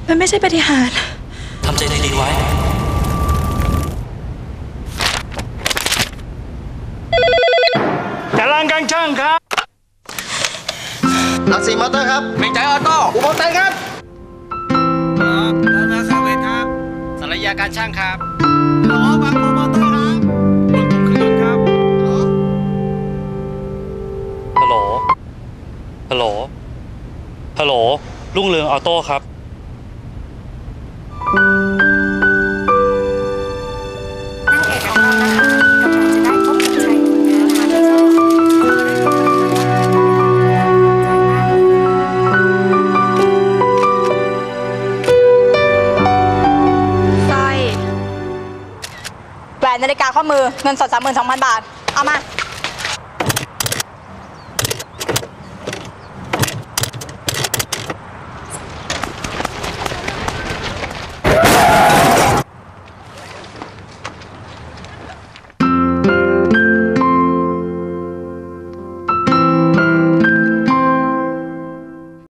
มันไม่ใช่ปาฏิหาริย์ทำใจดีๆไว้กำลังกันช่างครับหลักสี่มอเตอร์ครับเมงใจออโต้อุโมงค์เต้นครับเดินมาคาเวทครับสารยาการช่างครับล้อบางโมอเตอร์ครับบนกลุ่มเครื่องยนต์ครับฮัลโหลฮัลโหลฮัลโหลรุ่งเรืองออโต้ครับนั่งเอกกับเรานะคะกำลังจะได้พบกับชายหนุ่มนะคะที่ชอบสร้อยแหวนนาฬิกาข้อมือเงินสด 32,000 บาทเอามา